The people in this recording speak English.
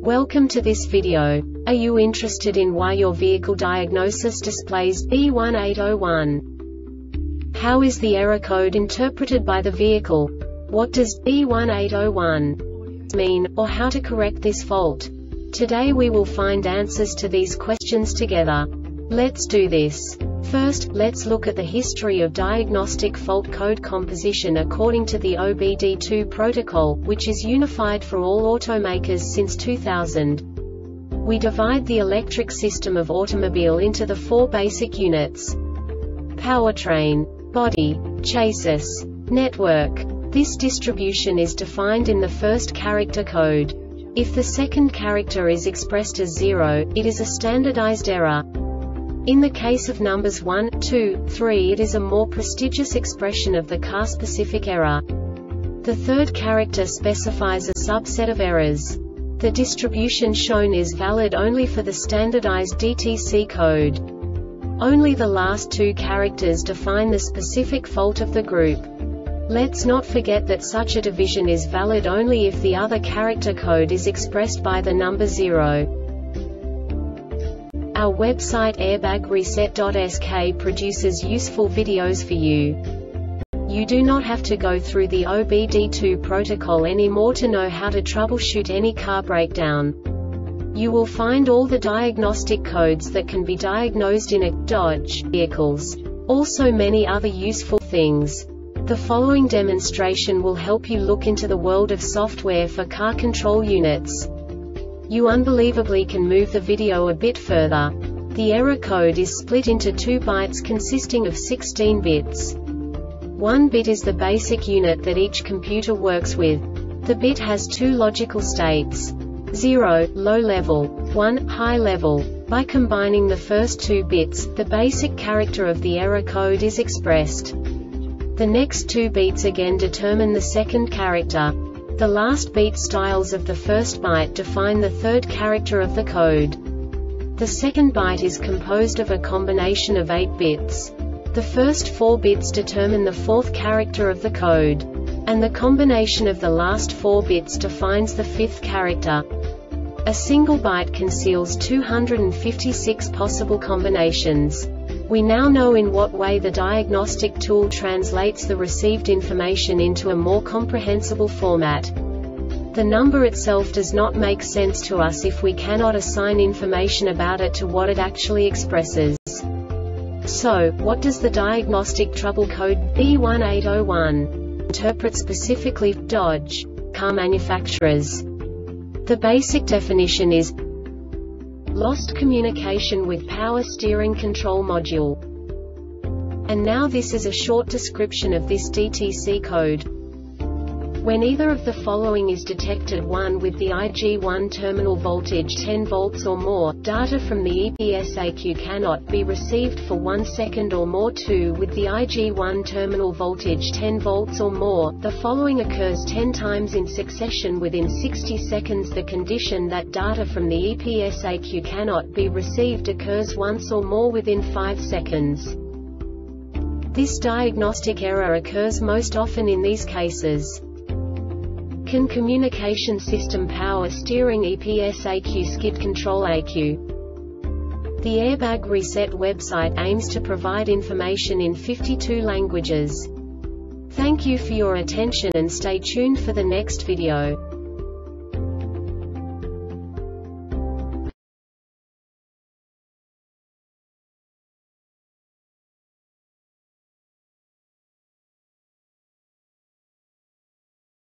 Welcome to this video. Are you interested in why your vehicle diagnosis displays B1801? How is the error code interpreted by the vehicle? What does B1801 mean, or how to correct this fault? Today we will find answers to these questions together. Let's do this. First, let's look at the history of diagnostic fault code composition according to the OBD2 protocol, which is unified for all automakers since 2000. We divide the electric system of automobile into the four basic units: powertrain, body, chassis, network. This distribution is defined in the first character code. If the second character is expressed as 0, it is a standardized error. In the case of numbers 1, 2, 3, it is a more prestigious expression of the car-specific error. The third character specifies a subset of errors. The distribution shown is valid only for the standardized DTC code. Only the last two characters define the specific fault of the group. Let's not forget that such a division is valid only if the other character code is expressed by the number 0. Our website airbagreset.sk produces useful videos for you. You do not have to go through the OBD2 protocol anymore to know how to troubleshoot any car breakdown. You will find all the diagnostic codes that can be diagnosed in a Dodge vehicles. Also many other useful things. The following demonstration will help you look into the world of software for car control units. You unbelievably can move the video a bit further. The error code is split into 2 bytes consisting of 16 bits. 1 bit is the basic unit that each computer works with. The bit has 2 logical states: 0, low level, 1, high level. By combining the first 2 bits, the basic character of the error code is expressed. The next 2 beats again determine the second character. The last beat styles of the first byte define the third character of the code. The second byte is composed of a combination of 8 bits. The first 4 bits determine the fourth character of the code. And the combination of the last 4 bits defines the fifth character. A single byte conceals 256 possible combinations. We now know in what way the diagnostic tool translates the received information into a more comprehensible format. The number itself does not make sense to us if we cannot assign information about it to what it actually expresses. So, what does the diagnostic trouble code B1801 interpret specifically for Dodge car manufacturers? The basic definition is lost communication with power steering control module. And now this is a short description of this DTC code. When either of the following is detected: 1 with the IG1 terminal voltage 10 volts or more, data from the EPSAQ cannot be received for 1 second or more. 2 with the IG1 terminal voltage 10 volts or more, the following occurs 10 times in succession within 60 seconds. The condition that data from the EPSAQ cannot be received occurs once or more within 5 seconds. This diagnostic error occurs most often in these cases: CAN communication system power steering EPSAQ skid control AQ. The Airbag Reset website aims to provide information in 52 languages. Thank you for your attention and stay tuned for the next video.